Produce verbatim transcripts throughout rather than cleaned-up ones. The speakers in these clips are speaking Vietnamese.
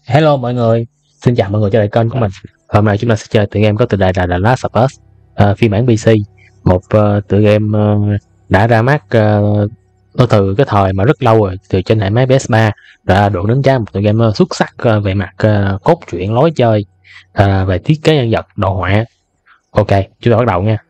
Hello mọi người, xin chào mọi người trở lại kênh của mình. Hôm nay chúng ta sẽ chơi tựa game có tựa đề là The Last of Us, uh, phiên bản pê xê. Một uh, tựa game uh, đã ra mắt uh, nó từ cái thời mà rất lâu rồi, từ trên hệ máy pê ét ba, đã được đánh giá một tựa game uh, xuất sắc uh, về mặt uh, cốt truyện, lối chơi, uh, về thiết kế nhân vật, đồ họa. Ok, chúng ta bắt đầu nha.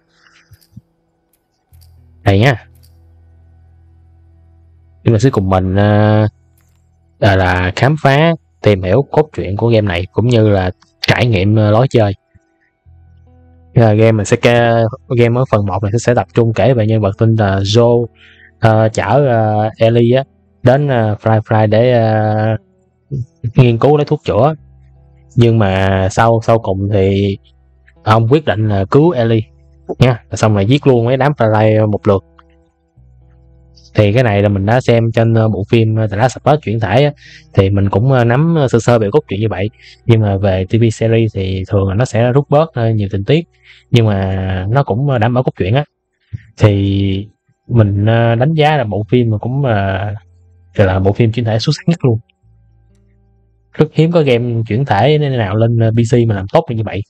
Đây nha. Chúng ta sẽ cùng mình uh, là, là khám phá, tìm hiểu cốt truyện của game này cũng như là trải nghiệm uh, lối chơi. Uh, game mình sẽ ke, game ở phần một này sẽ tập trung kể về nhân vật tên là Joe, uh, chở uh, Ellie á, đến uh, Fry Fry để uh, nghiên cứu lấy thuốc chữa. Nhưng mà sau sau cùng thì ông quyết định là cứu Ellie nha, xong rồi giết luôn mấy đám Fry một lượt. Thì cái này là mình đã xem trên bộ phim The Last of Us chuyển thể á, thì mình cũng nắm sơ sơ về cốt truyện như vậy. Nhưng mà về ti vi series thì thường là nó sẽ rút bớt nhiều tình tiết, nhưng mà nó cũng đảm bảo cốt truyện á. Thì mình đánh giá là bộ phim mà cũng là, là bộ phim chuyển thể xuất sắc nhất luôn. Rất hiếm có game chuyển thể nào lên pê xê mà làm tốt như vậy.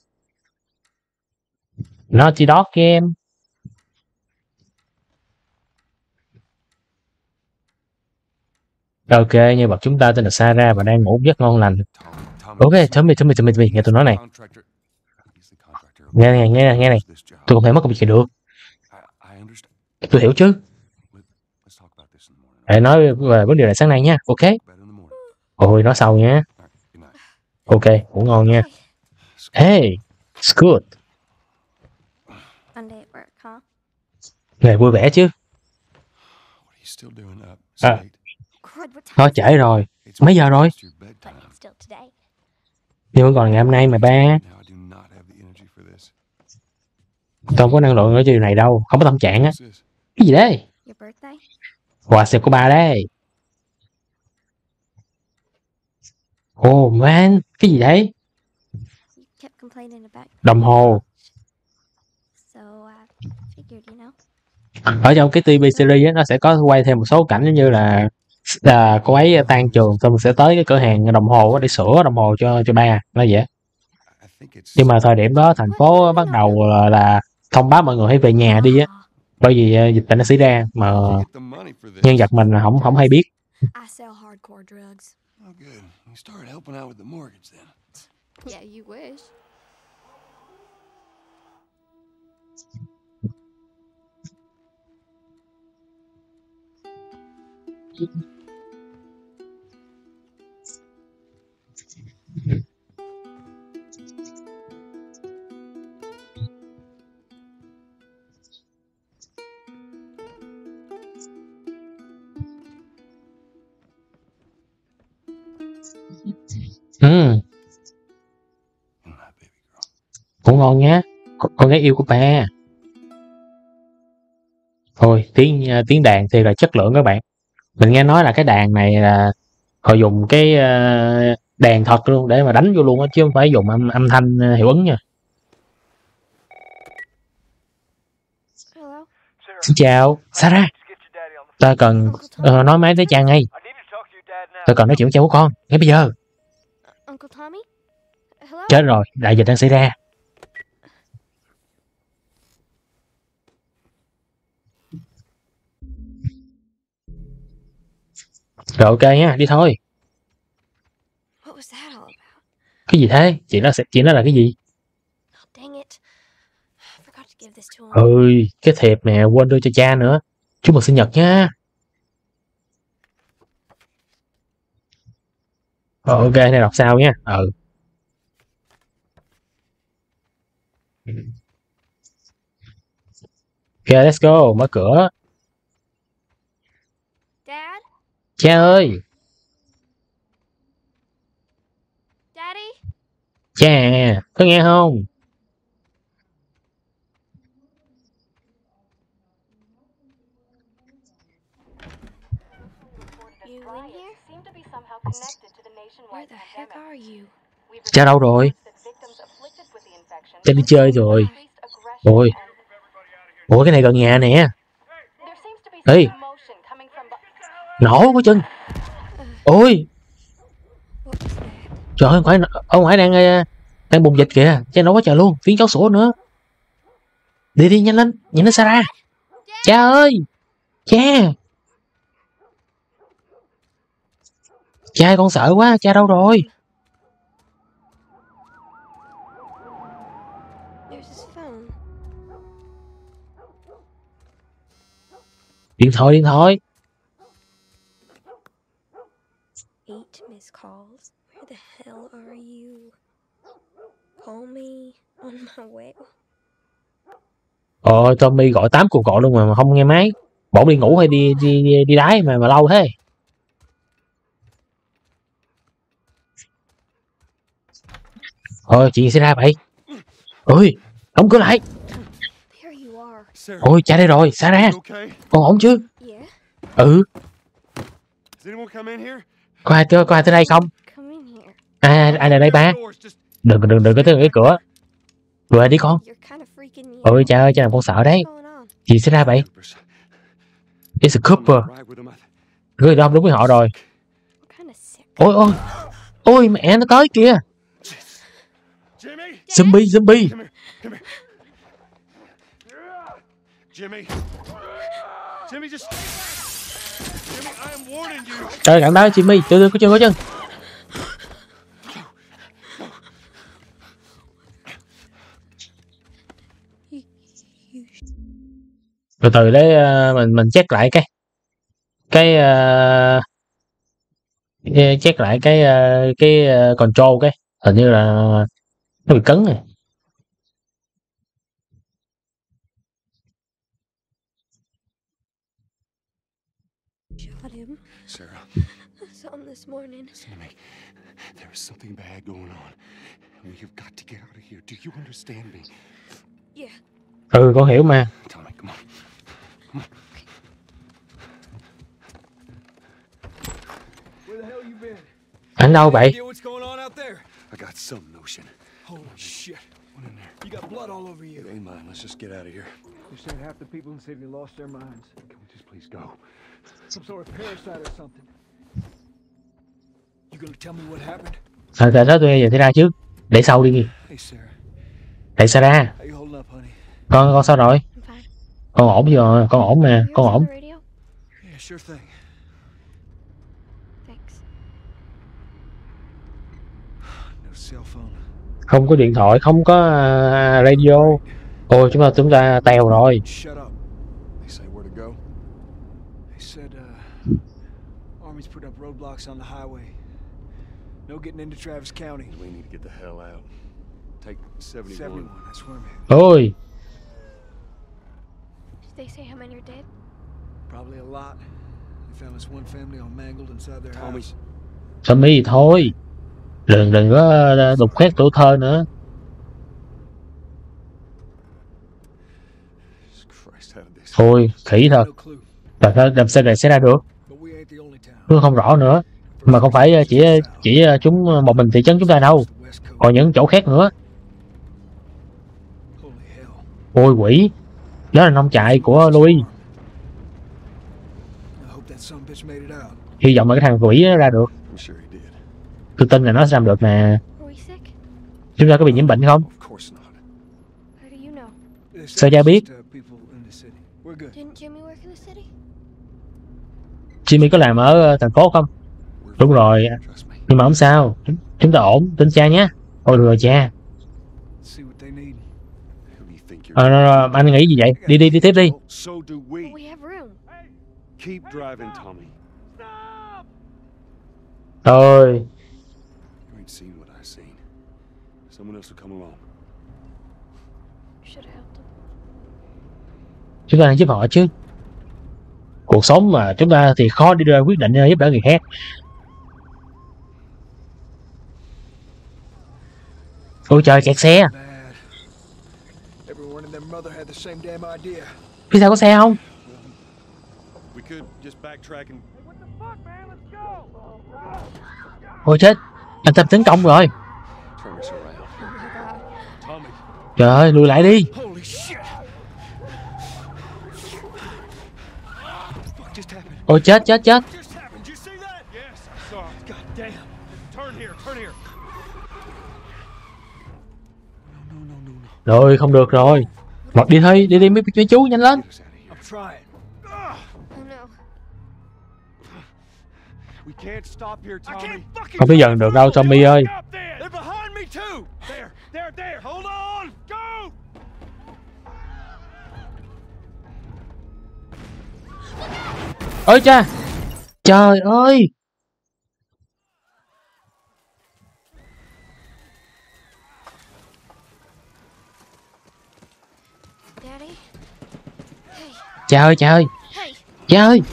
Naughty Dog game. Ok, nhân vật chúng ta tên là Sarah và đang ngủ giấc ngon lành. Ok, Tommy, Tommy, Tommy, Tommy, nghe tôi nói này. Nghe này, nghe này, nghe này. Tôi không thể mất công việc này được. Tôi hiểu chứ. Hãy nói về vấn đề này sáng nay nha, ok? Ôi, nói sau nha. Ok, ngủ ngon nha. Hey, it's good. Ngày vui vẻ chứ. À, thôi trễ rồi. Mấy giờ rồi? Nhưng vẫn còn ngày hôm nay mà ba. Tôi không có năng lượng ở điều này đâu, không có tâm trạng á. Cái gì đấy? Quà sinh của ba đấy. Oh man, cái gì đấy? Đồng hồ. Ở trong cái ti vi series á, nó sẽ có quay thêm một số cảnh giống như là là cô ấy tan trường xong sẽ tới cái cửa hàng đồng hồ để sửa đồng hồ cho cho ba, nó vậy. Nhưng mà thời điểm đó thành phố bắt đầu là, là thông báo mọi người hãy về nhà đi á, bởi vì uh, dịch bệnh nó xảy ra mà nhân vật mình không không hay biết. Ừ. Cũng ngon nhá, con, con gái yêu của ba. Thôi tiếng tiếng đàn thì là chất lượng các bạn. Mình nghe nói là cái đàn này là họ dùng cái uh, đàn thật luôn để mà đánh vô luôn á, chứ không phải dùng âm âm thanh uh, hiệu ứng nha. Xin chào, Sarah. Ta cần uh, nói máy với cha ngay. Ta cần nói chuyện với cha của con ngay bây giờ. Chết rồi, đại dịch đang xảy ra. Rồi ok nha, đi thôi. Cái gì thế? Chuyện đó sẽ chuyện đó là cái gì? Ơi, cái thiệp nè, quên đưa cho cha nữa. Chúc mừng sinh nhật nha. Ờ, ok, này đọc sao nha. Ừ. Ok, let's go, mở cửa. Dad? Cha ơi. Daddy? Cha, có nghe không? Cha đâu rồi? Cha đi chơi rồi. Ôi. Ủa cái này gần nhà nè. Ê. Nổ của chân. Ôi. Trời ơi, ngoài ở ngoài đang ờ, đang bùng dịch kìa, cha nói quá trời luôn, tiếng chó sủa nữa. Đi đi, nhanh lên, nhanh lên Sarah. Cha ơi, cha. Cha, con sợ quá, cha đâu rồi? There's his phone. Điện thoại, điện thoại. Eight missed calls. Where the hell are you? Call me on my way. Ờ, Tommy gọi tám cuộc gọi luôn mà, mà không nghe máy. Bộ đi ngủ hay đi đi đi, đi đái mà mà lâu thế. Ờ, chuyện gì xảy ra vậy? Ôi, đóng cửa lại. There you are. Ôi, cha đây rồi, Sarah. Con ổn chứ? Yeah. Ừ. Có ai, có ai tới đây không? Come in here. À, ai là đây ba? Đừng đừng đừng có tới cái cửa. Vừa đi con. You're kind of freaking me Ôi out. cha ơi, cha làm con sợ đấy. What's going on? Gì xảy ra vậy? It's a Cooper. Người đó đúng với họ rồi. What kind of sick? Ôi ôi. Ôi mẹ nó tới kìa. Zombie, zombie. Jimmy. Jimmy, just Jimmy, I am warning you. Trời cạnh đó Jimmy, chưa có chân có chân. Từ từ để uh, mình mình check lại cái cái uh, check lại cái uh, cái uh, control cái hình như là nó bị cấn này. Shot him. Sarah, I saw him this morning. listen to me. There is something bad going on. We have got to get out of here. Do you understand me? Yeah. Ừ, con hiểu mà. Tommy, come on. Come on. Where the hell you been? Anh đâu vậy? What's going on out there? I got some notion. Holy shit. What in there? You got blood all over It you. ain't mine. Let's just get out of here. They said half the people in the city lost their minds. Can we just please go? Some sort of parasite or something. You gonna tell me what happened? Tại tại sao tôi giờ thế ra trước? Để sau đi. Hey Sarah. Tại sao ra? How you holding up, honey? Con con sao rồi? I'm fine. Con ổn chưa? Con ổn mà, You con on ổn. the radio? Yeah, sure thing. Thanks. No cell phone. Không có điện thoại, không có uh, radio. Ôi chúng ta chúng ta tèo rồi. Shut up. They say where to go? They said uh Army's put up roadblocks on the highway. No getting into Travis County. We need to get the hell out. Take seventy-one. seventy-one, that's where I'm headed. Ôi, Did they say how many are dead? Probably a lot. They found this one family all mangled inside their Tommy. house. Tommy thôi. Đừng đừng có uh, đục khoét tuổi thơ nữa. Christ, how did this? Thôi, khỉ thật. No clue. Tại sao làm sao này sẽ ra được? But we ain't the only town. Tôi không rõ nữa. Mà không phải uh, chỉ chỉ uh, chúng uh, một mình thị trấn chúng ta đâu. The West Coast. Còn những chỗ khác nữa. Holy hell. Ôi quỷ. Đó là nông trại của Louis. I hope that son of a bitch made it out. Hy vọng là cái thằng quỷ nó ra được. I'm sure he did. Tôi tin là nó sẽ làm được nè. Were we sick? Chúng ta có bị nhiễm bệnh không? Of course not. How do you know? They Sao said cha it's biết? just, uh, people in the city. We're good. Didn't Jimmy work in the city? Jimmy có làm ở uh, thành phố không? We're Đúng fine. rồi. Trust me. Nhưng mà không sao. Chúng, chúng ta ổn. Tin cha nhé. Ôi được rồi cha. See what they need. Who do you think you're? Ờ, rồi, rồi, anh nghĩ gì vậy? Đi đi đi tiếp đi. Well, so do we. But we have room. Keep driving, Tommy. Thôi. You ain't seen what I've seen. Someone else will come along. Should have helped him. Chúng ta đang giúp họ chứ. Cuộc sống mà chúng ta thì khó đi ra quyết định giúp đỡ người khác. Ôi trời, kẹt xe. Bad. Everyone and their mother had the same damn idea. Phía sau có xe không? We could just backtrack and Ôi chết. Anh Tâm tấn công rồi. turn us around. Oh my god. Tommy. Trời ơi, lùi lại đi. Holy shit! What the fuck just happened? Ôi chết chết chết. Just happened. Did you see that? Yes, I saw it. God damn. Turn here, turn here. Rồi không được rồi. Mặc đi thôi, đi đi mấy, mấy chú nhanh lên. I'm trying. Oh no. We can't stop here, Tommy. Không tới dần được đâu Tommy ơi. They're behind me too. There, there, there. Hold on. Go. Ôi cha. Trời ơi. Daddy? Hey, Cha ơi, cha ơi. hey! Cha ơi.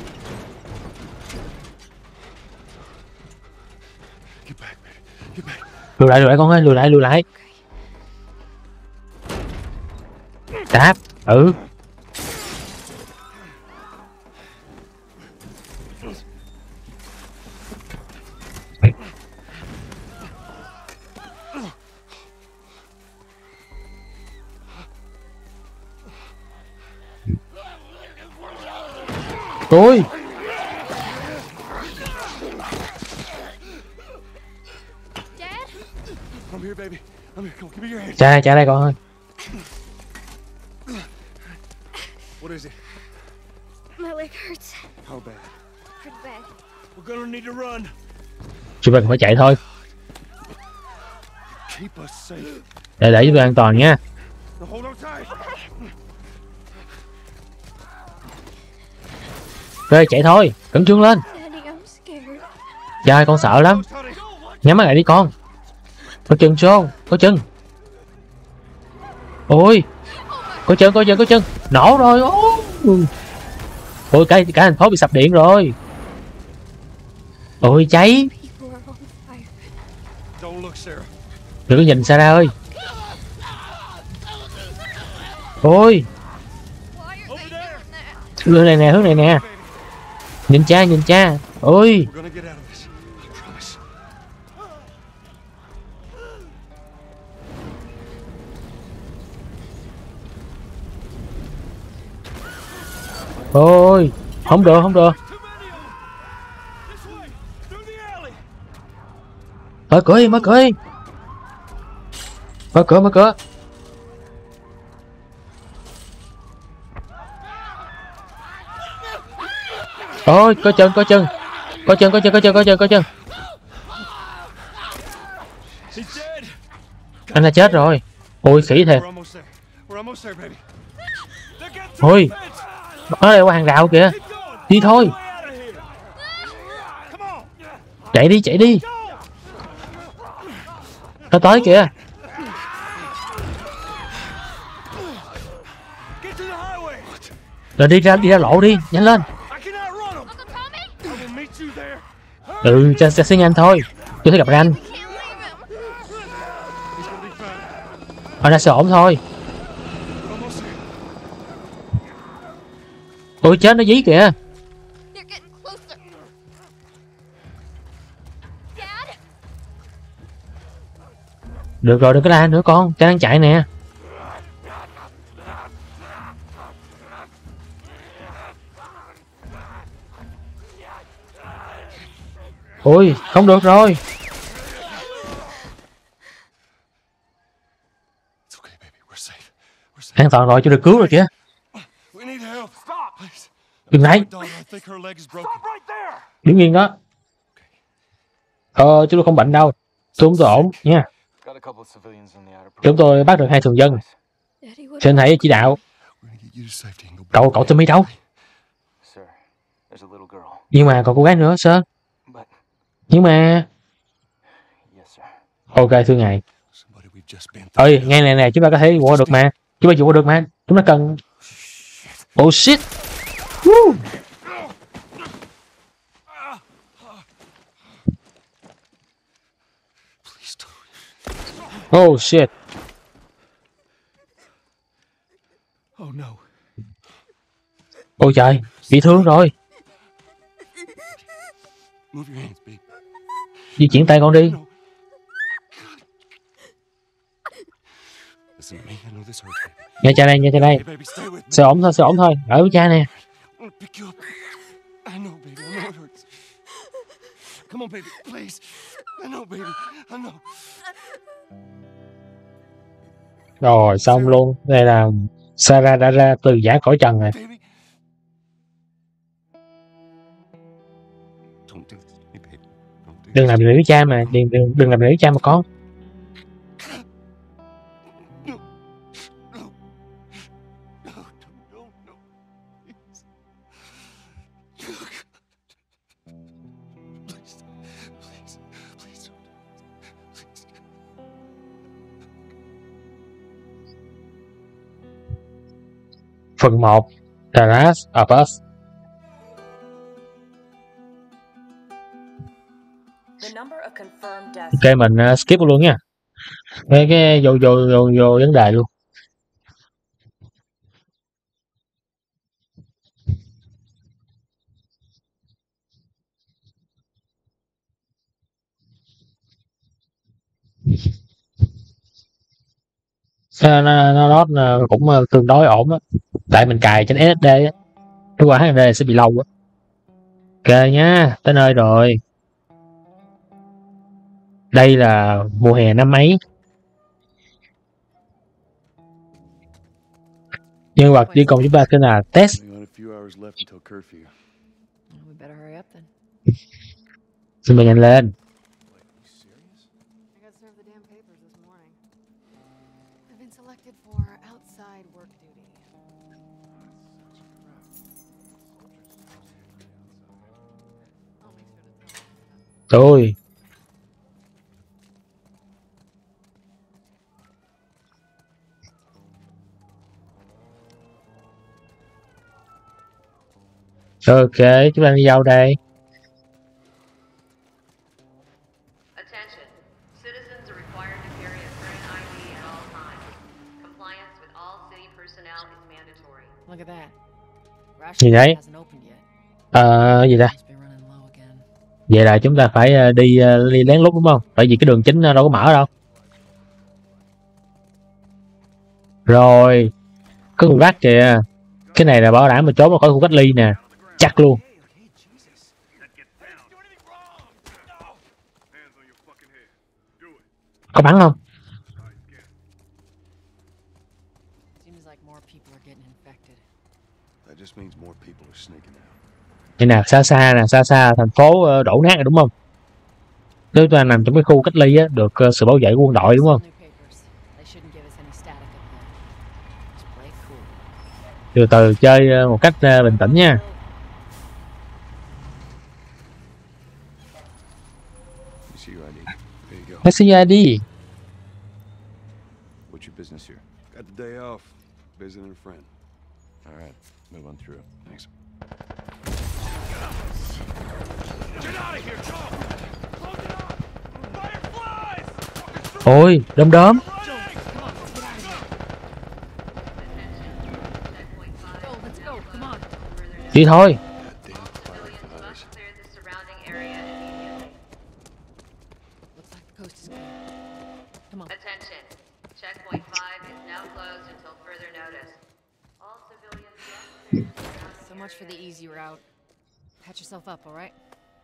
Get back, baby. Get back. Lùi lại, lùi lại con ơi, lùi lại, lùi lại. Đáp. Ừ. Ôi. Dad? I'm here, baby. I'm here. Come on, give me your hand. Cha đây, cha đây con ơi. What is it? My leg hurts. How bad? Pretty bad. We're gonna need to run. Chúng ta phải chạy thôi. Keep us safe. Để để chúng ta an toàn nha. Now hold on tight. Rồi chạy thôi, cẩn trương lên. Daddy, I'm scared. Cha ơi, con sợ lắm. Tony. Nhắm mắt lại đi con. Có chân xô, có chân. Ôi. Có chân, có chân, có chân. Nổ rồi. Ôi, ôi cái cả thành phố bị sập điện rồi. Ôi cháy. People are on fire. Don't look, Sarah. Đừng có nhìn Sarah ơi. Ôi. Why are they doing that? Hướng này nè, hướng này nè. Nhìn cha, nhìn cha. Ôi. We're gonna get out of this. I promise. Ôi. Không được, không được. Too many of them. This way. Through the alley. Mở cửa đi, mở cửa đi. Mở cửa, mở cửa. Ôi, có chân, có chân. Có chân, có chân, có chân, có chân, có chân. He's dead. Anh đã chết rồi. Ôi, khỉ thiệt. We're almost there. We're almost there, baby. They're getting Ôi. through the fence. Nó đây qua hàng rào kìa. Keep going. Đi thôi. Way out of here. Come on. Chạy đi, chạy đi. Go. Nó tới kìa. Get to the highway. Rồi đi ra, đi ra lộ đi. Nhanh lên. I can outrun them. Uncle Tommy? I will meet you there. Ừ, cha sẽ nhanh thôi. Chưa thấy gặp anh. Can't leave him. He's gonna be fine. Họ ra sẽ ổn thôi. We're almost there. Ôi chết, nó dí kìa. They're getting closer. Dad? Được rồi, đừng có la nữa con. Cha đang chạy nè. Ôi, không được rồi. It's okay, baby. We're safe. We're safe. An toàn rồi, chưa được cứu rồi kìa. We need help. Stop. Please. Đừng nãy. My daughter, I think her leg is broken. Stop right there. Đứng yên đó. Ờ, chúng tôi không bệnh đâu. Chúng tôi ổn nha. Got a couple of civilians in the outer Chúng tôi bắt được hai thường dân. Daddy, what? Xin hãy chỉ đạo. We're gonna get you to safety and go back. Cậu, cậu Tommy đâu? Sir, there's a little girl. Nhưng mà còn cô gái nữa, sir. But, Nhưng mà... yes, sir. Ok, thưa ngài. Somebody we've just been through. Ơi, nghe này nè, chúng ta có thể qua được mà. Chúng ta vượt qua được mà. Chúng ta cần... Oh shit. Woo. Please don't. Oh shit. Oh no. Ôi trời, bị thương rồi. Move your hands, babe. Di chuyển tay con đi. No. Listen to me. I know this hurts, baby. Nghe cha đây, nghe cha đây. Hey, baby, stay with me. Sẽ ổn thôi, sẽ ổn thôi. Ở với cha nè. I'm gonna pick you up. I know, baby. I know it hurts. Come on, baby. Please. I know, baby. I know. Rồi xong luôn. Đây là Sarah đã ra từ giả cõi trần rồi. Baby. Don't do this to me, baby. Don't do Đừng this làm to gì với cha mà, đừng đừng, đừng làm gì với cha mà con. me. No. No. No, no, no, no. Please. Please. Please. Please don't. Please. Phần một, The Last of Us. Ok, mình uh, skip luôn nha. Cái cái vô vô vô vô vấn đề luôn. Nó nó nó cũng uh, tương đối ổn á. Tại mình cài trên ét ét đê á. Nếu qua hát em đê sẽ bị lâu á. Ok nhá, tới nơi rồi. Đây là mùa hè năm mấy. Nhân vật đi cùng chúng ta tên là Tess. Xin mời nhanh lên. Tôi ok, chúng ta đi đâu đây? Attention. Citizens are required to carry a current I D at all times. Compliance with all city personnel is mandatory. Look at that. Gì đấy? Hasn't opened yet. Ờ, gì ta? Must be running low again. Vậy là chúng ta phải uh, đi, uh, đi lén lút đúng không? Tại vì cái đường chính uh, đâu có mở đâu. Rồi, có người bắt kìa. Cái này là bảo đảm mà trốn ra khỏi khu cách ly nè. Chắc luôn. Có bắn không? Seems like more people are getting infected. That just means more people are sneaking out. Vậy nào, xa xa nè, xa xa thành phố uh, đổ nát rồi đúng không? Nếu chúng ta nằm trong cái khu cách ly á, được uh, sự bảo vệ của quân đội đúng không? Từ từ chơi uh, một cách uh, bình tĩnh nha. Let's see your I D. What's your business here? Got the day off. Visiting a friend. All right, move on through. Thanks. Get out of here, Joe! Close it up! Fireflies! Ôi, đom đóm. Đi thôi. Attention. Checkpoint five is now closed until further notice. All civilians. So much for the easy route. Patch yourself up, all right?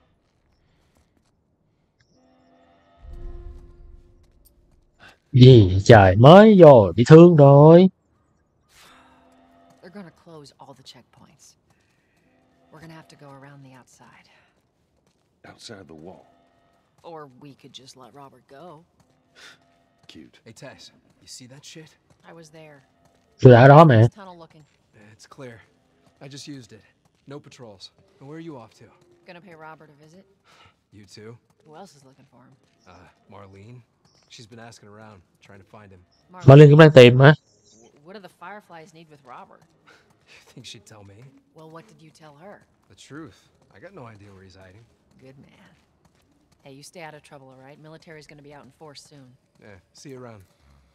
Gì trời, mới vô bị thương rồi. They're gonna close all the checkpoints. We're gonna have to go around the outside. Outside the wall. Or we could just let Robert go. Cute. Hey, Tess, you see that shit? I was there. Tôi ở đó mà. Tunnel looking. It's clear. I just used it. No patrols. And where are you off to? Gonna pay Robert a visit. You too? Who else is looking for him? Uh, Marlene? She's been asking around, trying to find him. Marlene cũng đang tìm hả? What do the Fireflies need with Robert? You think she'd tell me? Well, what did you tell her? The truth. I got no idea where he's hiding. Good man. Hey, you stay out of trouble, all right? Military's gonna be out in force soon. Yeah, see you around.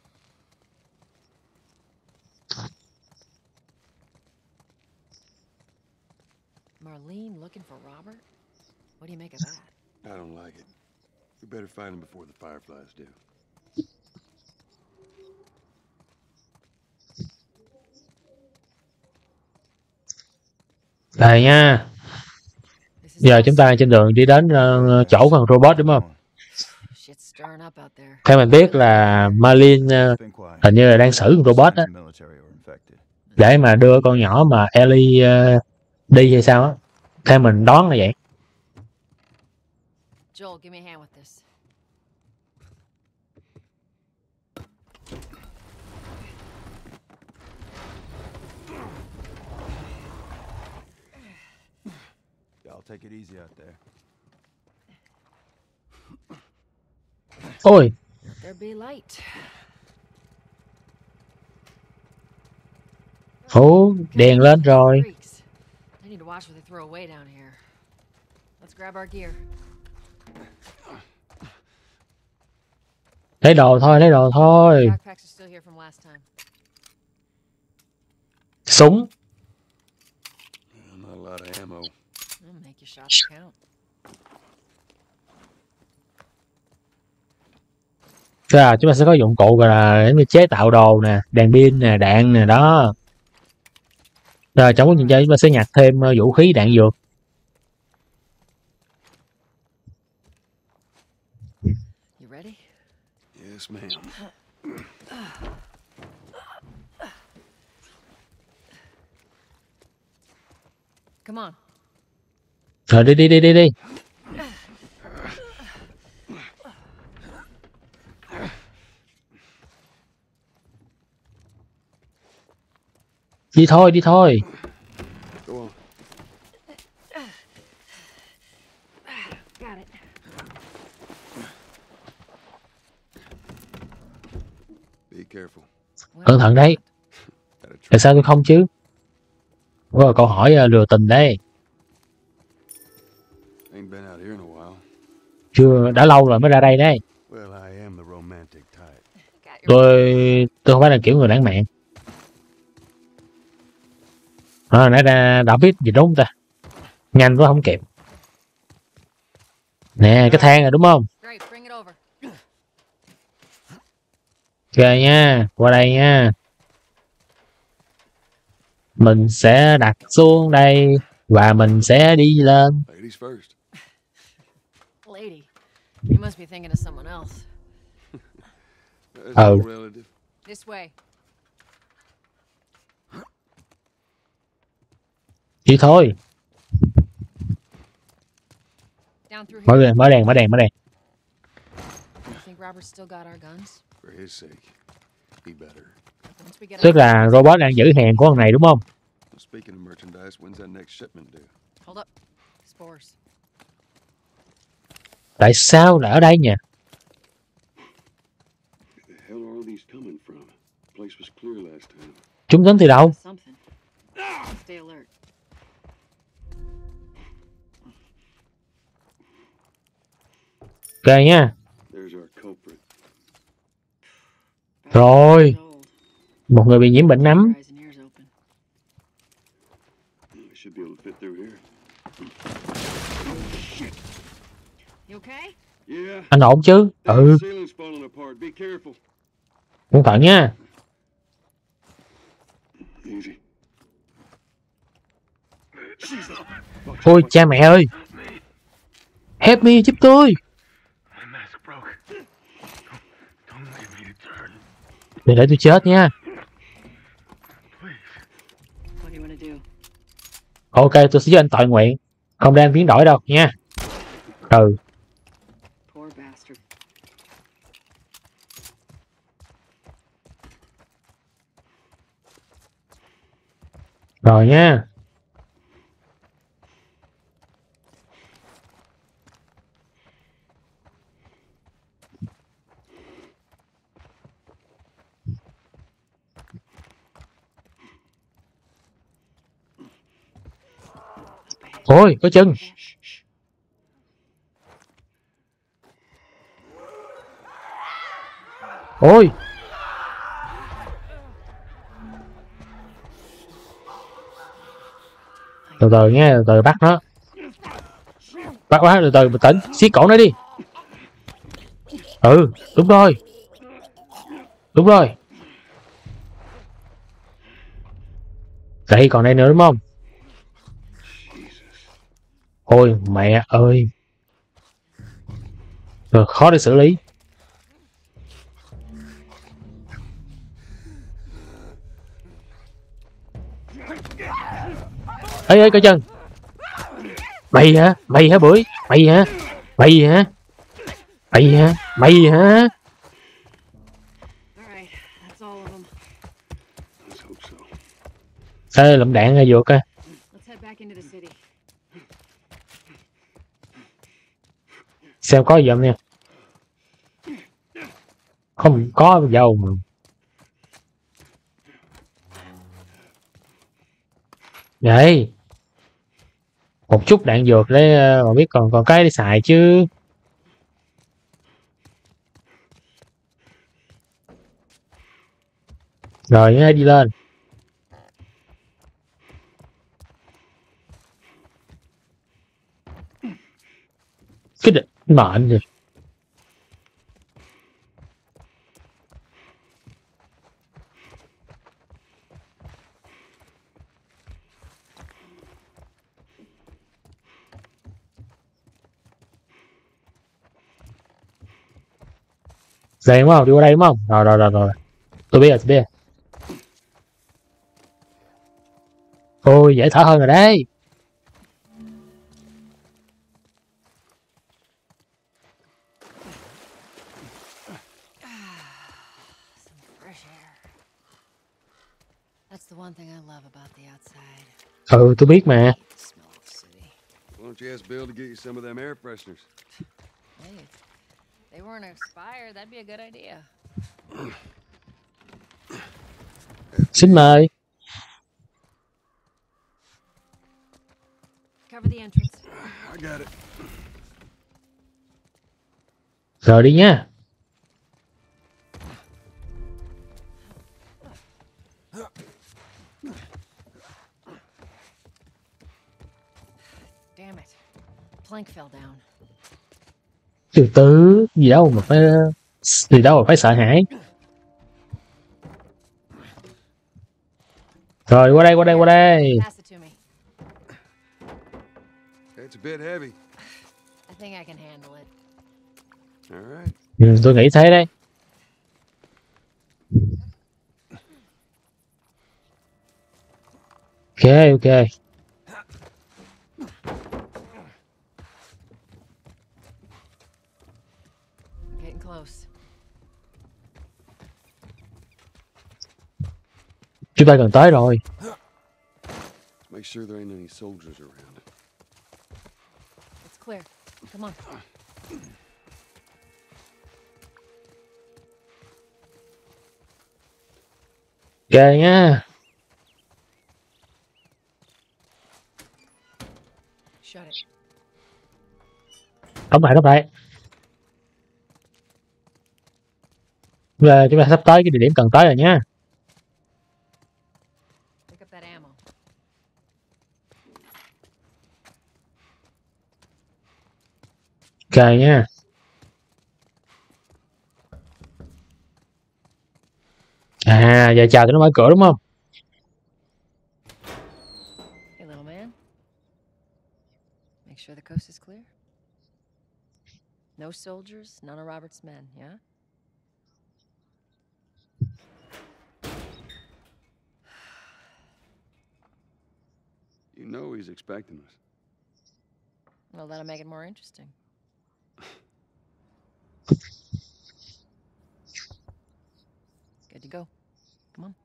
Marlene looking for Robert? What do you make of that? I don't like it. We better find him before the Fireflies do. Đây nha. Giờ chúng ta trên đường đi đến uh, chỗ thằng robot đúng không? stirring up out there. Theo mình biết là Marlin uh, Been quiet. hình như là đang xử con robot á, Military or infected. để mà đưa con nhỏ mà Ellie uh, đi hay sao á. Theo mình đoán là vậy. Joel, give me a hand with this. Y'all take it easy out there. Ôi, Let there be light. Ồ, đèn lên rồi. Freaks. I need to watch what they throw away down here. Let's grab our gear. Lấy đồ thôi, lấy đồ thôi. Backpacks are still here from last time. Súng. Not a lot of ammo. I'll make your shots count. À, chúng ta sẽ có dụng cụ gọi là để chế tạo đồ nè, đèn pin nè, đạn nè đó. Rồi trong quá trình chơi chúng ta sẽ nhặt thêm uh, vũ khí đạn dược. You ready? Yes, ma'am. Come on. Rồi đi đi đi đi đi. Đi thôi, đi thôi. Go on. Got it. Be careful. Cẩn thận đấy. Gotta try. Tại sao tôi không chứ? Có câu hỏi uh, lừa tình đấy. Ain't been out here in a while. Chưa, đã lâu rồi mới ra đây đấy. Well, I am the romantic type. Got your Tôi tôi không phải là kiểu người lãng mạn. À, nãy ra đã biết gì đúng không ta? Nhanh quá không kịp. Nè, cái thang rồi đúng không? Great, bring it over. Ok nha, qua đây nha. Mình sẽ đặt xuống đây và mình sẽ đi lên. Ladies first. Lady, you must be thinking of someone else. There's Oh. no relative. This way. Đi thôi. Down through Mở here. đèn, mở đèn, mở đèn, mở đèn. You think Robert still got our guns? For his sake, he better. Once we get Tức out- là robot đang giữ hàng của thằng này đúng không? Well, speaking of merchandise, when's that next shipment due? Hold up. Spores. Tại sao lại ở đây nhỉ? Where the hell are all these coming from? The place was clear last time. Chúng đến từ đâu? Something. Stay alert. Ok nha. There's our culprit. Rồi, Old. một người bị nhiễm bệnh nấm. Eyes and ears open. I should be able to fit through here. You okay? Yeah. Anh ổn chứ? Ừ, The ceiling's falling apart. Be careful. cẩn thận nha. Easy. Ôi cha mẹ ơi. Help me, giúp tôi. My mask broke. Don't leave me to turn. Đừng để tôi chết nha. Please. What do you want to do? Ok, tôi sẽ giúp anh tội nguyện. Không đang biến đổi đâu nha. Ừ, Poor bastard. rồi nha. Ôi, có chân. Ôi. Từ từ nha, từ từ bắt nó. Bắt quá, từ từ bình tĩnh, siết cổ nó đi. Ừ, đúng rồi. Đúng rồi. Đây còn đây nữa đúng không? Ôi mẹ ơi. Rồi, khó để xử lý. ấy ấy coi chân. Mày hả? Mày hả bưởi? Mày hả? Mày hả? Mày hả? Mày hả? Ê, lụm đạn ra vượt coi. Xem có gì không nha. Không có dầu mà. Vậy một chút đạn dược để mà biết còn còn cái để xài chứ. Rồi nhá, đi lên. Cái định mệnh rồi. Đây đúng không? Đi qua đây đúng không? Rồi rồi rồi rồi. Tôi biết rồi, tôi biết rồi. Ôi dễ thở hơn rồi đấy. Ừ, tôi biết mà. Why don't you ask Bill to get you some of them air fresheners? Hey, if they weren't expired, that'd be a good idea. Xin mời. Cover the entrance. I got it. Rồi đi nha. Damn it. Plank fell down. Từ từ, gì đâu mà phải gì đâu mà phải sợ hãi. Rồi qua đây, qua đây, qua đây. Pass it to me. It's a bit heavy. I think I can handle it. All right. Ừ, tôi nghĩ thế đấy. Ok, ok. Getting close. Chúng ta gần tới rồi. Make sure there ain't any soldiers around. It's clear. Come on. Ok nhá. Shut it. Đóng lại, đóng lại. Giờ chúng ta sắp tới cái địa điểm cần tới rồi nhá. Pick up that ammo. Ok nhá. À, giờ chờ tụi nó mở cửa đúng không? Hey, little man. Make sure the coast is clear. No soldiers, none of Robert's men, yeah? You know he's expecting us. Well, that'll make it more interesting. Good to go. Come on.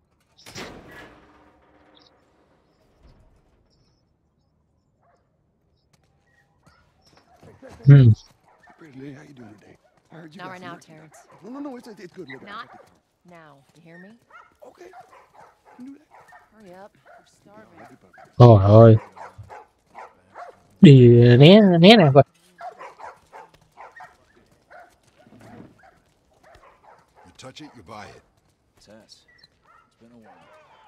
Hmm. Brittany, how you doing today? I heard you Not got right some now, work to do. Terrence. No, no, no, it's, it's good. Look, Not now. You hear me? Okay. You do that. Hurry up. We're starving. I'll be back. Ôi ơi. Đi né né nè coi. You touch it, you buy it. Tess, it's been a while.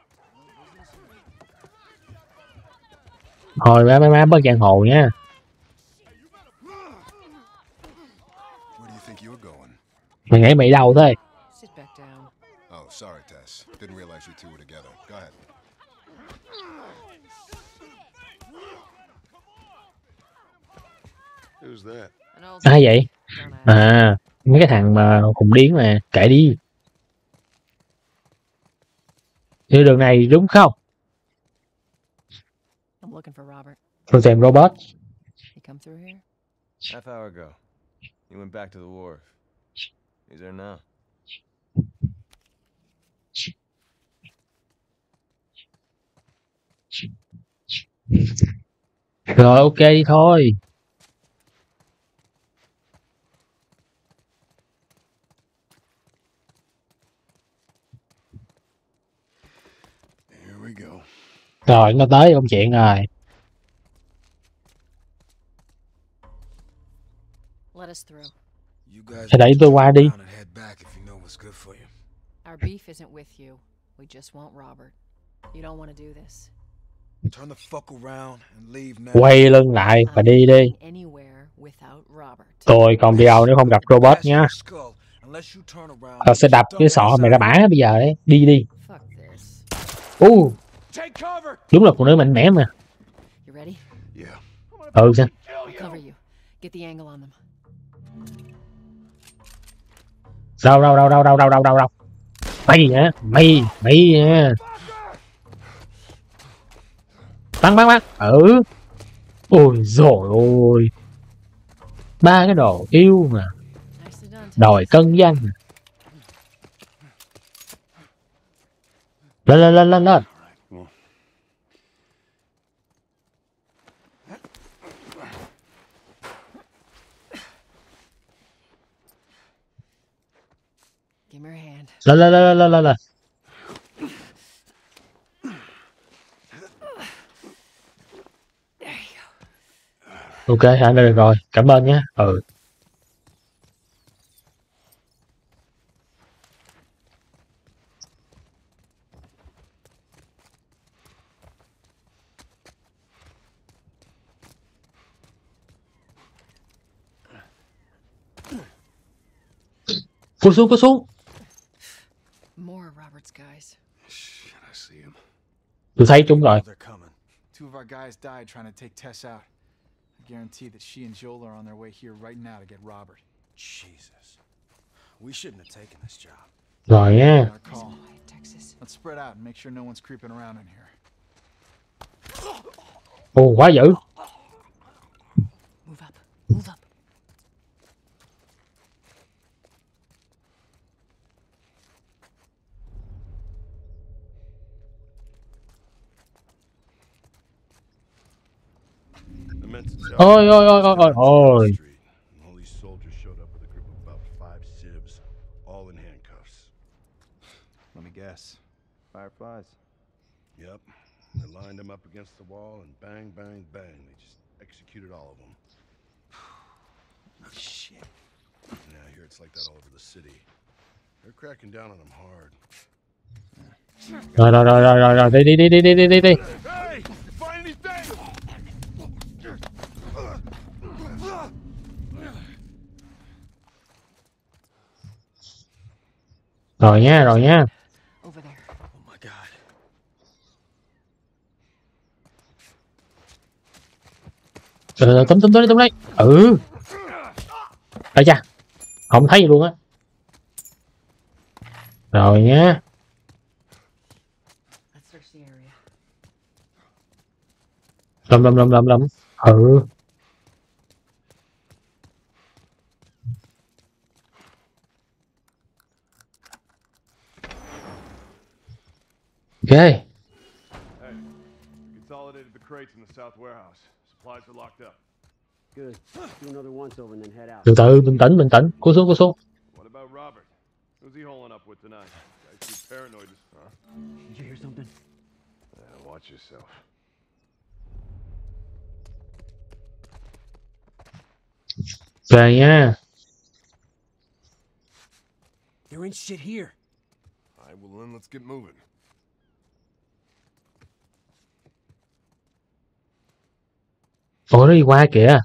Hồi má má má bớt giang hồ nha. Where do you think you're going? Mày nghĩ mày đâu thế? Sit back down. Oh, sorry, Tess. Didn't realize you two were together. Go ahead. Who's that? An old Ai vậy? don't ask. À, mấy cái thằng mà khùng điên mà, kệ đi. Đi đường này đúng không? I'm looking for Robert. Tôi tìm Robert. He come through here? Half hour ago. He went back to the wharf. He's there now. Rồi ok đi thôi. Here we go. Rồi nó tới công chuyện rồi. Let us through. You guys Hãy đẩy tôi qua đi. around and head back if you know what's good for you. Our beef isn't with you. We just want Robert. You don't want to do this. Turn the fuck around and leave now. Quay lưng lại và đi đi. Anywhere without Robert. Tôi còn đi đâu nếu không gặp Robert nhá. Tao sẽ đập cái sọ mày ra bả bây giờ đấy. Đi đi. Uh, đúng là phụ nữ mạnh mẽ mà. You ready? Yeah. Ừ sao? Cover you. Get the angle on them. Đâu đâu đâu đâu đâu đâu đâu đâu đâu. Mày hả? Mày mày hả? Bắn bắn bắn. Ừ. Ôi dồi ôi. Ba cái đồ yêu mà. Đòi cân danh. Lên lên lên lên lên. Lên lên lên lên lên lên. Ok, anh đã được rồi. Cảm ơn nhé. Ừ. Cút xuống, cút xuống. More Robert's guys. I see him. Tôi thấy chúng rồi. Two of our guys died trying to take Tess out. I guarantee that she and Joel are on their way here right now to get Robert. Jesus. We shouldn't have taken this job. Rồi nha. Let's spread out and make sure no one's creeping around in here. Ồ, quá dữ. Move up. Move up. Ôi ôi ôi ôi ôi ôi. All these soldiers showed up with a group of about five civs, all in handcuffs. Let me guess. Fireflies? Yep. They lined them up against the wall and bang, bang, bang. They just executed all of them. Shit. Yeah, I hear it's like that all over the city. They're cracking down on them hard. Rồi rồi rồi rồi rồi đi đi đi đi đi đi đi. Hey, find anything? Rồi nha, rồi nha. Over there. Oh my god. Rồi túm túm túm đi túm đây. Ừ. Đây cha. Không thấy gì luôn á. Rồi nha. Lâm lâm lâm lâm lâm. Ừ. Okay. Hey, we consolidated the crates in the south warehouse. Supplies are locked up. Good. Do another once over and then head out. Từ từ, bình tĩnh, bình tĩnh. Cú xuống, cú xuống. What about Robert? Who's he holing up with tonight? Guy's too paranoid, huh? Did you hear something? Yeah, watch yourself. Về nha. There ain't shit here. All right, well then let's get moving. Ủa nó đi qua kìa.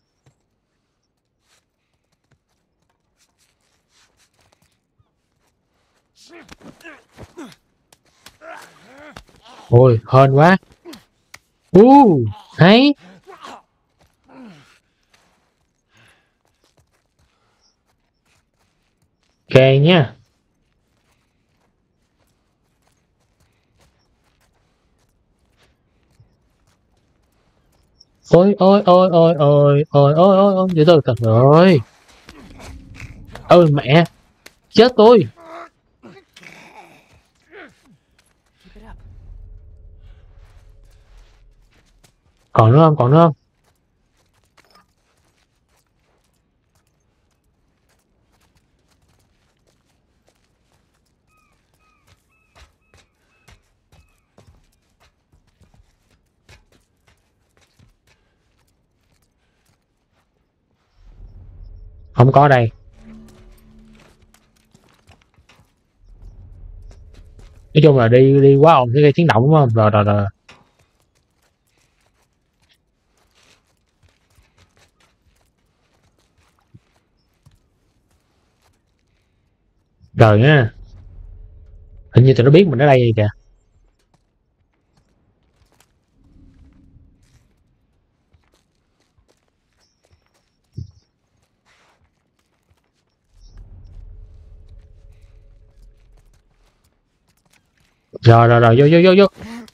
Ôi hên quá. U uh, hay. Ok nha. Ôi ôi ôi ôi ôi ôi ôi ôi ôi từ từ từ rồi. Ôi mẹ, chết tôi. Còn nữa không, còn nữa không? Không có đây. Nói chung là đi đi quá ồn sẽ gây tiếng động đúng không? Rồi rồi rồi. Rồi nha. Hình như tụi nó biết mình ở đây kìa. Rồi rồi rồi vô vô vô vô.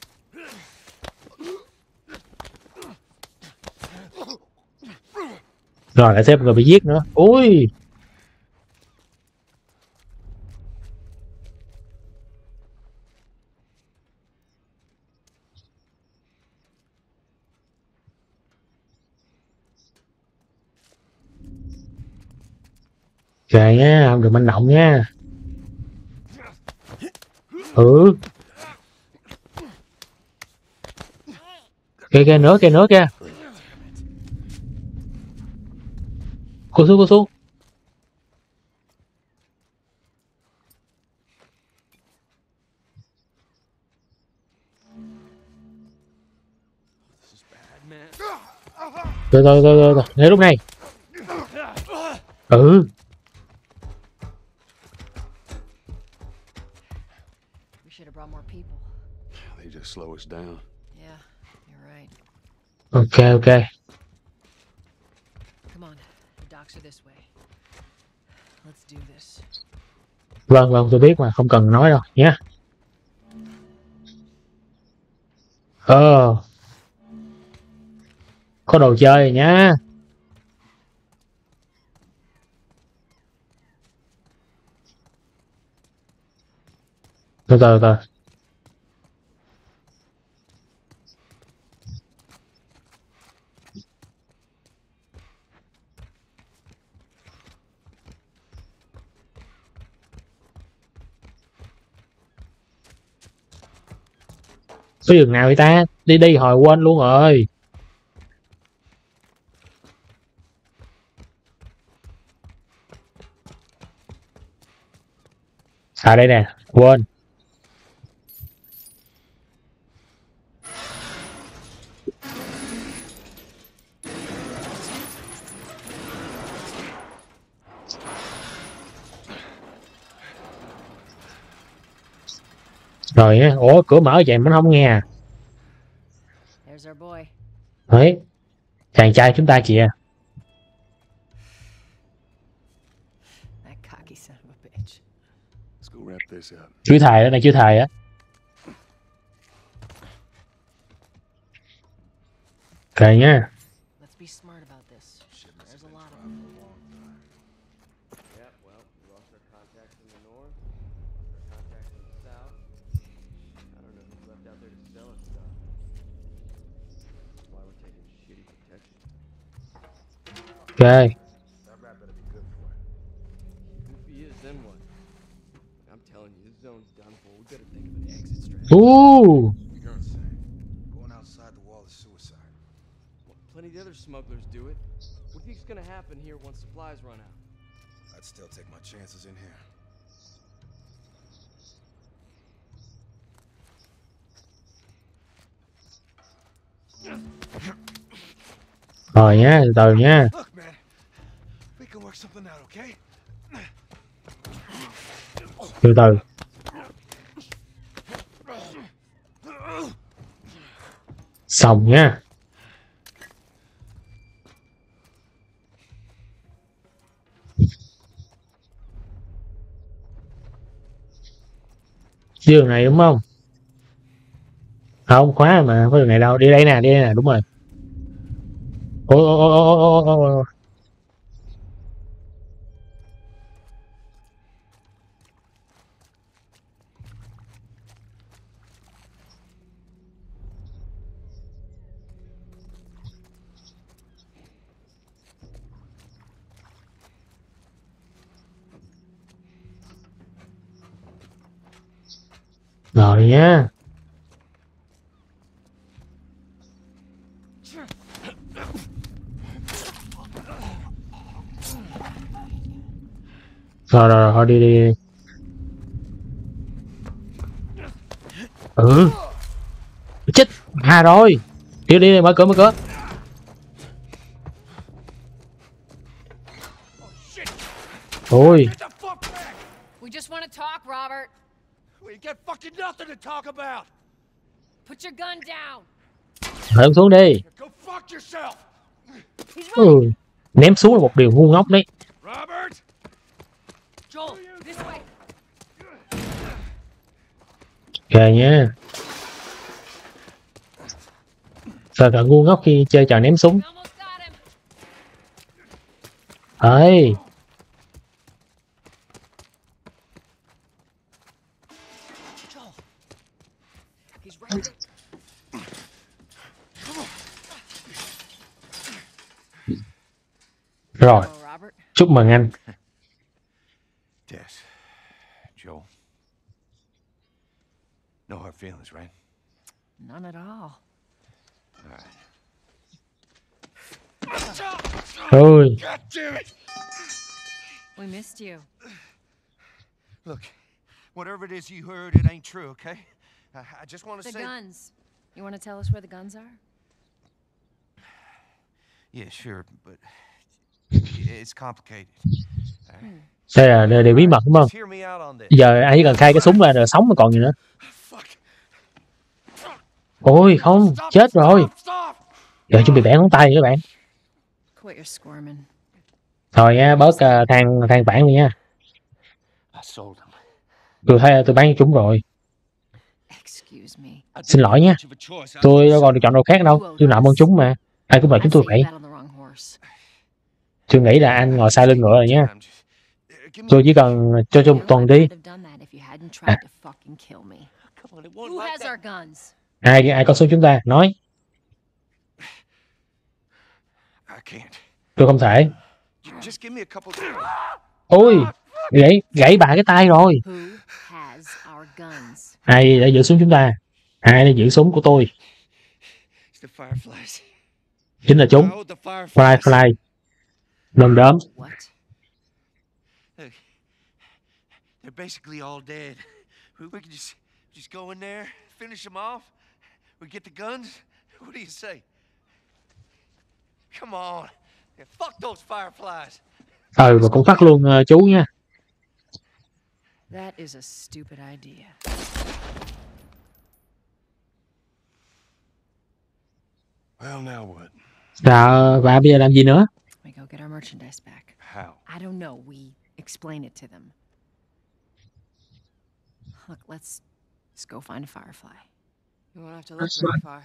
Rồi lại thêm người bị giết nữa. Ui. Kệ nha, không được manh động nha. Ừ. Kìa kìa nữa kìa nữa kìa. Cô xuống cô xuống. Rồi rồi rồi rồi rồi. Ngay lúc này. Ừ. We should have brought more people. They just slow us down. Yeah, you're right. Ok ok. Come on, the docks are this way. Let's do this. Vâng vâng tôi biết mà, không cần nói đâu nhé. Ờ. Có đồ chơi rồi nhá. Từ từ từ. Cái đường nào vậy ta? Đi đi hồi quên luôn rồi. À đây nè, quên. Rồi á, ủa cửa mở vậy mình không nghe à? There's our boy. Đấy, chàng trai chúng ta kìa. That cocky son of a bitch. Let's go wrap this up. Chữ thầy đó này, chữ thầy á. Kệ nha. Let's be smart about this. There's a lot of them. Yeah, well, we lost our contacts in the north, lost our contacts in the south. I don't know who's left out there to sell us stuff. That's why we're taking shitty protection. Ok. That rat better be good for it. If he is, then what? I'm telling you, this zone's done for. We better think of an exit strategy. Ooh. You're insane. Going outside the wall is suicide. Well, plenty of the other smugglers do it. What do you think's gonna happen here once supplies run out? I'd still take my chances in here. Rồi nhá, từ từ nha. Look, man. We can work something out, okay? Từ từ. Xong nha. Đường này đúng không? Không khóa mà, có đường này đâu. Đi đây nè, đi đây nè, đúng rồi. Ôi ôi ôi ôi ôi ôi. Rồi nhá. Rồi rồi rồi, thôi đi đi đi. Ừ. Chết. À rồi. Đi đi đi, mở cửa mở cửa. Ôi. We just want to talk, Robert. We got fucking nothing to talk about. Put your gun down. Thở em xuống đi. Go fuck yourself. Ừ. Ném xuống là một điều ngu ngốc đấy. Robert. Joel, this way. Ok nhá. Sao thật ngu ngốc khi chơi trò ném súng. Đấy. Rồi. Chúc mừng anh. Yes. Joel. No hard feelings, right? None at all. All right. Ôi. God damn it! We missed you. Look, whatever it is you heard, it ain't true, okay? I, I just want to The say... guns. You want to tell us where the guns are? Yeah, sure, but it's complicated. Đây là điều, điều bí mật đúng không? Giờ ai chỉ cần khai cái súng ra rồi sống mà còn gì nữa. Ôi không, chết rồi. Giờ chuẩn bị bẻ ngón tay các bạn. Thôi nha, bớt uh, than than vãn đi nha. Tôi thấy tôi bán chúng rồi. Xin lỗi nha. Tôi đâu còn được chọn đồ khác đâu. Tôi nợ ơn chúng mà. Ai cũng đòi chúng tôi vậy. Tôi nghĩ là anh ngồi sai lưng ngựa rồi nha. Tôi chỉ cần cho cho một tuần đi. À. Ai ai có súng chúng ta nói. Tôi không thể. Ôi, gãy gãy bà cái tay rồi. Ai đã giữ súng chúng ta? Ai đã giữ súng của tôi? Chính là chúng. Firefly. Lần đốm. They're basically all dead. We, we can just just go in there, finish them off. We get the guns. What do you say? Come on. Yeah, fuck those fireflies. Ừ, và cũng phát luôn uh, chú nha. That is a stupid idea. Well, now what? Dạ, và bây giờ làm gì nữa? We go get our merchandise back. How? I don't know. We explain it to them. Look, let's let's go find a firefly. You won't have to look very far.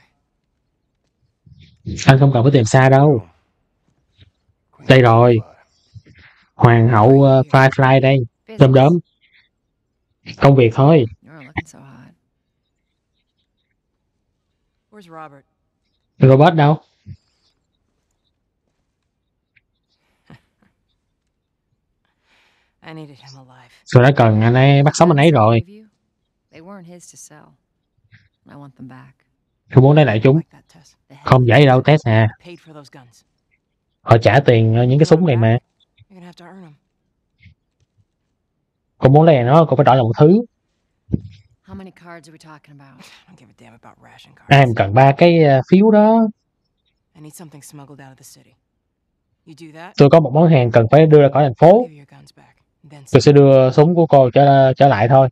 Anh không cần phải tìm xa đâu. Đây rồi. Hoàng hậu uh, Firefly đây. Đom đóm. Công việc thôi. Where's Robert? Robert đâu? I needed him alive. Tôi đã cần anh ấy bắt sống anh ấy rồi. They weren't his to sell. I want them back. Tôi muốn lấy lại chúng. Không dễ đâu Tess à. Họ trả tiền những cái súng này mà. Cô muốn lấy nó, cô phải đổi lại một thứ. Ai mà cần ba cái phiếu đó. Tôi có một món hàng cần phải đưa ra khỏi thành phố. Tôi sẽ đưa súng của cô trở trở lại thôi.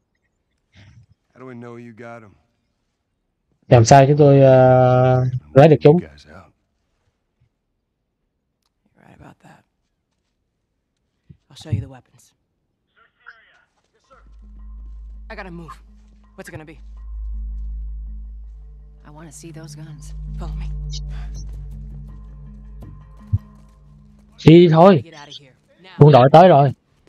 Làm sao chúng tôi uh, lấy được chúng? I gotta move. What's it gonna be? I want to see those guns. Follow me. Đi thôi. Quân đội tới rồi.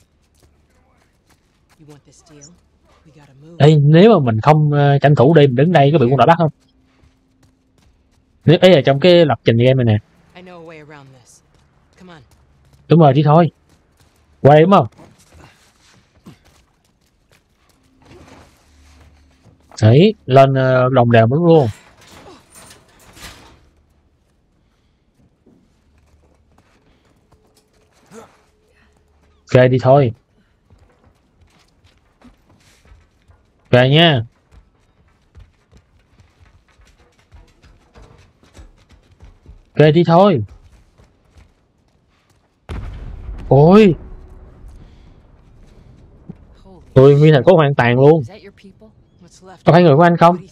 Ê, nếu mà mình không uh, tranh thủ đi, mình đứng đây có bị quân đội bắt không? Nếu ấy là trong cái lập trình game này nè. Đúng rồi, đi thôi. Qua đây đúng không? Đấy, lên uh, đồng đều đúng luôn. Ok, đi thôi. Về nha. Ok, đi thôi. Ôi. Ôi, nguyên thành phố hoàn toàn luôn. Có phải người của anh không?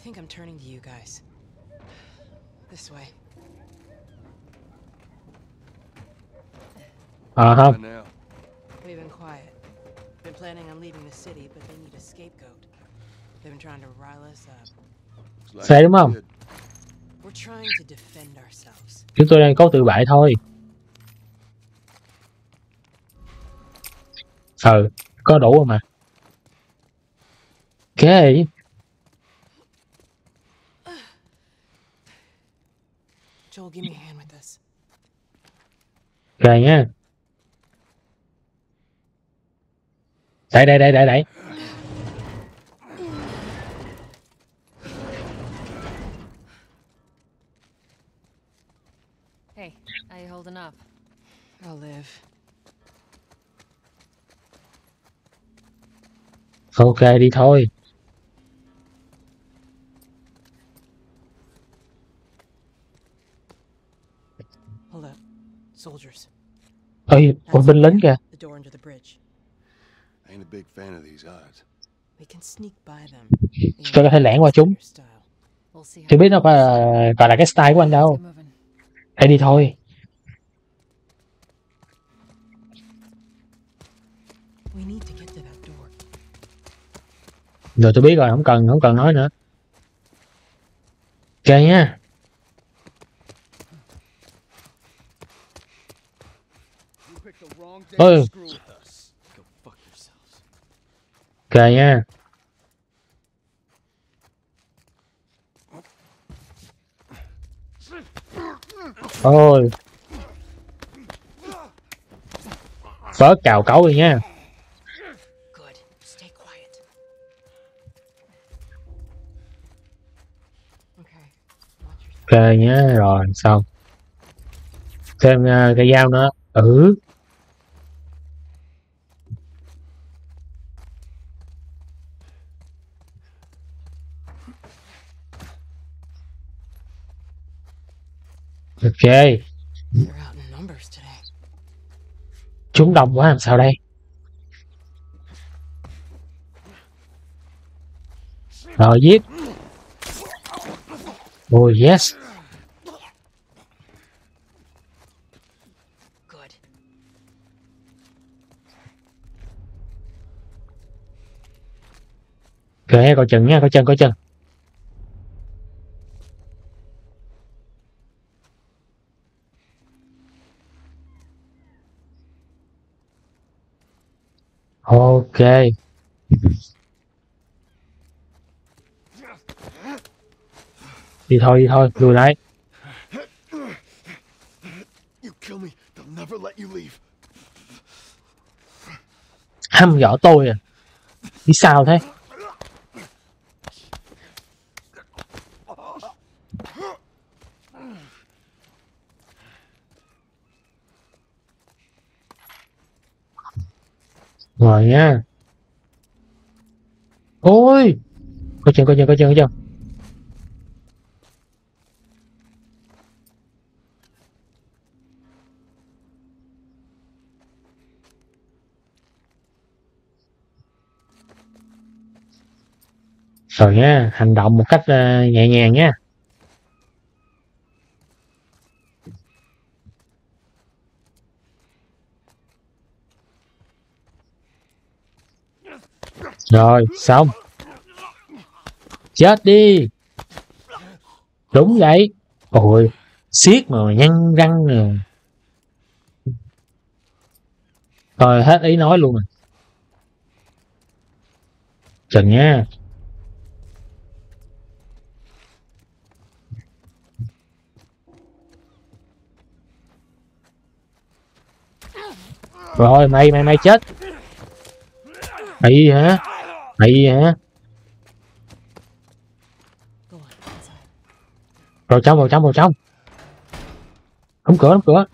À không. Xe đúng không? Chúng tôi đang có tự bại thôi. Ừ, có đủ rồi mà. Ok. Ok nha. Đẩy đẩy đẩy đẩy đẩy. Hey, how you holding up? I'll live. Ok, đi thôi. Ôi, ôi binh lính kìa. Tôi có thể lẻn qua chúng. Tôi biết nó phải là, gọi là cái style của anh đâu. Hãy đi thôi. Rồi tôi biết rồi, không cần không cần nói nữa. Ok nha. Ôi. Ok nha. Ôi. Phớt cào cấu rồi nha. Ok nhá, rồi xong. Thêm uh, cây dao nữa. Ừ. Ok. Chúng đông quá làm sao đây? Rồi giết. Oh yes. Ok, coi chừng nha, coi chừng, coi chừng. Ok. Đi thôi, đi thôi, lùi lại. Hăm dọa tôi à? Đi sao thế? Rồi nha. Ôi. Coi chừng, coi chừng, coi chừng, coi chừng. Rồi nha, hành động một cách uh, nhẹ nhàng nha. Rồi, xong. Chết đi. Đúng vậy. Ôi, siết mà nhăn răng nè. Rồi hết ý nói luôn rồi. Chừng nha. Rồi mày mày mày chết. Mày gì hả? Mày gì hả? Vào trong vào trong vào trong. Đóng cửa đóng cửa.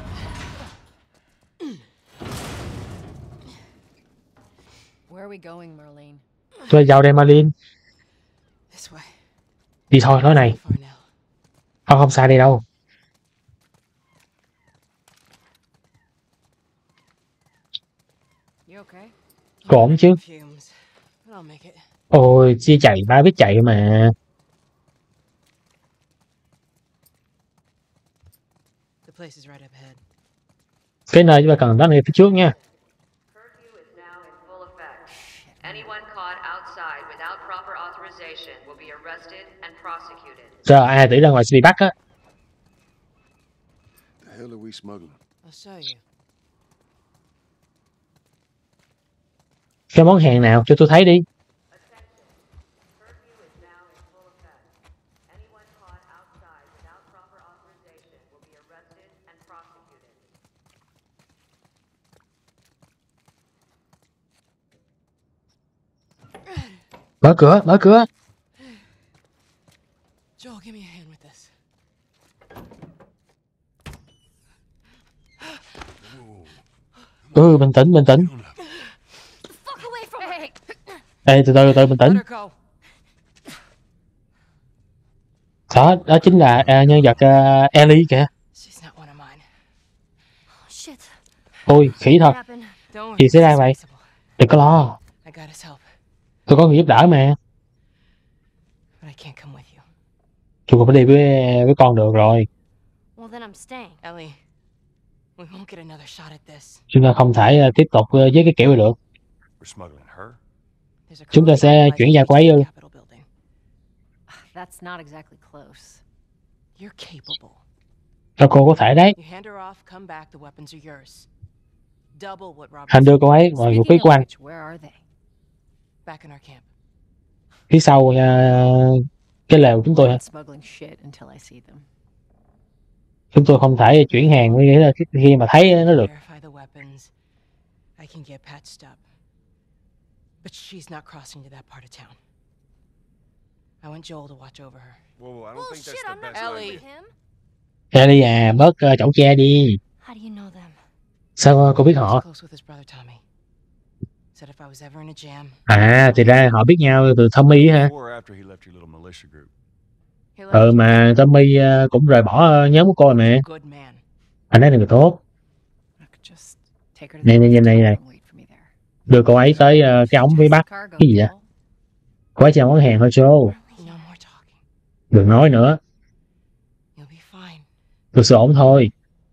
Where are we going, Marlene? Tôi vào đây Marlene. This way. Đi thôi nói này. Không không xa đây đâu. You okay? Có ổn chứ? Fumes. I'll make it. Ôi chia chạy ba biết chạy mà. The place is right up ahead. Cái nơi chúng ta cần đó này phía trước nha. Curfew is now in full effect. Anyone caught outside without proper authorization will be arrested and prosecuted. Giờ ai tỷ ra ngoài sẽ bị bắt á. The hell are we smuggling? I'll show you. Cái món hàng nào cho tôi thấy đi. Mở cửa, mở cửa. Joel, give me a hand with this. Ừ, bình tĩnh, bình tĩnh. Ê, từ từ, từ từ, bình tĩnh. Đó, đó chính là uh, nhân vật uh, Ellie kìa. Ôi, khỉ thật. Gì xảy ra vậy? Đừng có lo. Tôi có người giúp đỡ mà. Tôi không phải đi với với con được rồi. Chúng ta không thể uh, tiếp tục uh, với cái kiểu này được. Chúng ta sẽ chuyển giao cô ấy ư? That's not exactly close. You're capable. Cho cô có thể đấy. You hand her off, come back, the weapons are yours. Double what Robert. Hành đưa cô ấy ngoài vũ khí của anh. Where are they? Back in our camp. Phía sau uh, cái lều chúng tôi hả? Smuggling shit until I see them. Chúng tôi không thể chuyển hàng với nghĩa là khi mà thấy nó được. Verify the weapons. I can get patched up. But she's not crossing to that part of town. I want Joel to watch over her. Whoa, whoa, I don't think that's the best Ellie. Ellie à, bớt uh, chổng che đi. How do you know them? Sao cô biết họ? À, thì ra họ biết nhau từ Tommy hả? Ừ, mà Tommy uh, cũng rời bỏ uh, nhóm của cô mà. Anh ấy là người tốt. Này, này, này, này. Đưa cô ấy tới uh, cái ống phía bắc. Cái gì vậy? Cô ấy chào món hàng thôi show. Đừng nói nữa. Tôi sẽ ổn thôi.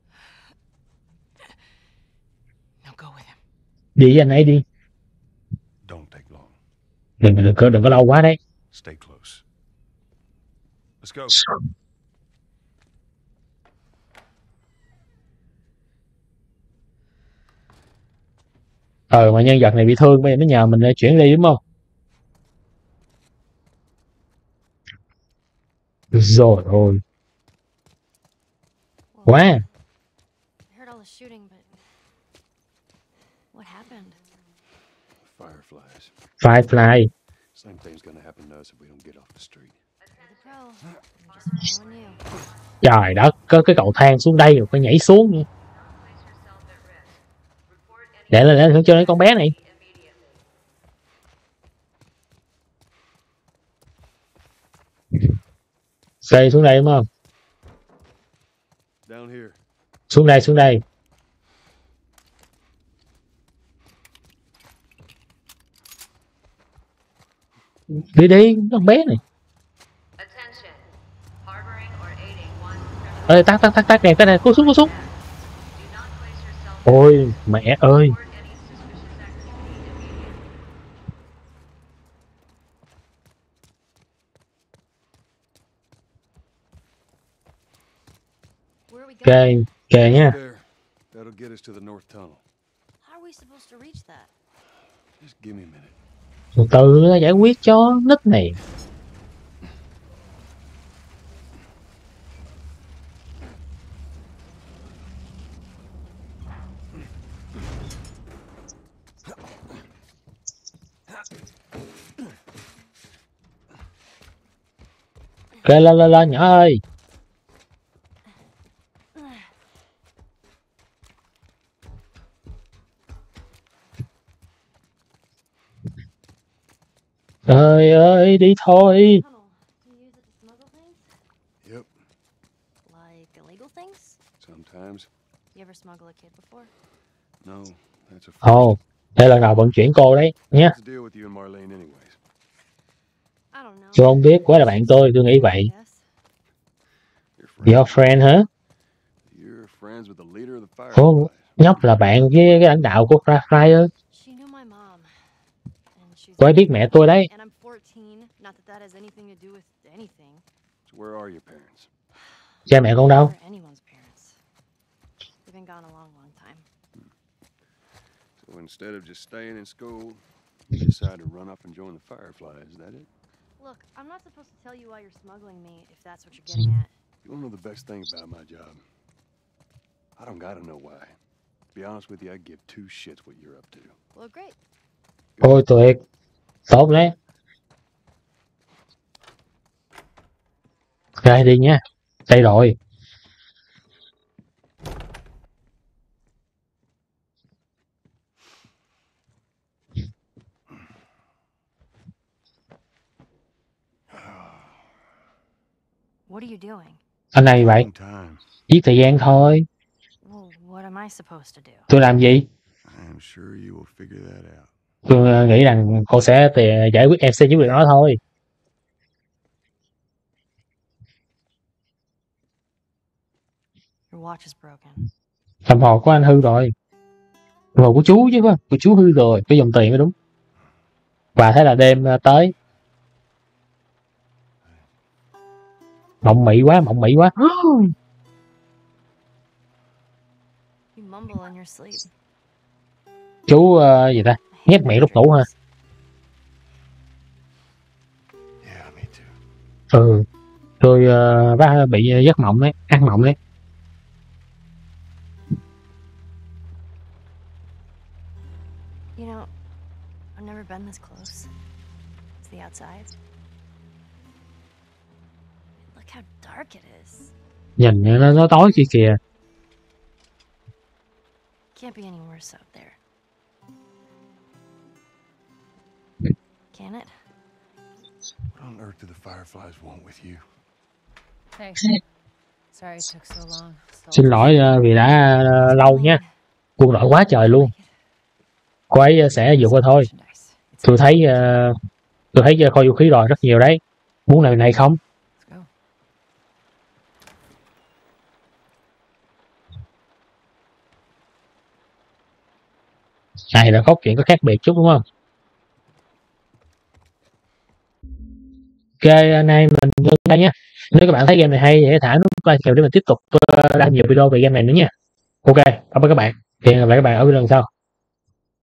Đi với anh ấy đi. Đừng, đừng, đừng, đừng có lâu quá đấy. Ờ mà nhân vật này bị thương, bây giờ nó nhờ mình chuyển đi đúng không? Rồi ôi. Quá. Firefly. Same thing's gonna happen to us if we don't get off the street. Trời đất, có cái cầu thang xuống đây rồi phải nhảy xuống nữa. Để lên để cho lấy con bé này. Xây xuống đây đúng không? Xuống đây, xuống đây. Đi đi, con bé này. Ê, tắt, tắt, tắt, tắt đèn, tắt đèn, cố xuống, cố xuống. Ôi, mẹ ơi. Kề, kề nha. we supposed to reach that? Just give me a minute. Từ từ giải quyết cho nít này. Kệ lên lên lên nhỏ ơi. Trời ơi, đi thôi. Yep. Like illegal things? Sometimes. You ever smuggle a kid before? No, that's a Ồ, oh, đây là nào vận chuyển cô đấy nhé. What's the deal with you and Marlene anyways? I don't know. Tôi không biết, quá là bạn tôi, tôi nghĩ vậy. Your friend hả? You're friends with the leader of the Cô Fireflies. nhóc là bạn với cái lãnh đạo của Firefly. She knew my mom. And she's Cô ấy biết mẹ tôi đấy. And I'm fourteen, not that that has anything to do with anything. So where are your parents? Cha mẹ con đâu? Anyone's parents. They've been gone a long, long time. So instead of just staying in school, you decide to run up and join the Fireflies, is that it? Look, I'm not supposed to tell you why you're smuggling me, if that's what you're getting at. You wanna know the best thing about my job? I don't gotta know why. To be honest with you, I give two shits what you're up to. Well, great. Ôi tuyệt. Tốt đấy. Ra đi nha. Đây rồi. What are you doing? Anh này vậy. Giết thời gian thôi. Well, what am I supposed to do? Tôi làm gì? I'm sure you will figure that out. Tôi nghĩ rằng cô sẽ giải quyết, em sẽ giải quyết nó thôi. Your watch is broken. Đồng hồ của anh hư rồi. Đồng hồ của chú chứ không? Của chú hư rồi, phải dùng tiền mới đúng. Và thế là đêm tới. Mộng mị quá, mộng mị quá. You mumble in your sleep. Chú uh, gì ta? Nhét miệng lúc ngủ ha. Yeah, me too. Ừ. Tôi uh, bị giấc mộng đấy, ăn mộng đấy. You know, I've never been this close. It's the outside. Look how dark it is. Nhìn nó, nó tối kia kìa. Can't be any worse out there. Can it? What on earth do the Fireflies want with you? Hey. Sorry it took so long. Xin lỗi uh, vì đã uh, lâu nha. Quân đội quá trời luôn. Cô ấy uh, sẽ vượt qua thôi. Tôi thấy uh, tôi thấy uh, kho vũ khí rồi rất nhiều đấy. Muốn làm này không? Này là cốt truyện có khác biệt chút đúng không? Ok, nay mình ngưng đây nhé. Nếu các bạn thấy game này hay thì hãy thả nút like kèo để mình tiếp tục uh, đăng nhiều video về game này nữa nha. Ok, cảm ơn các bạn. Hẹn gặp lại các bạn ở video lần sau.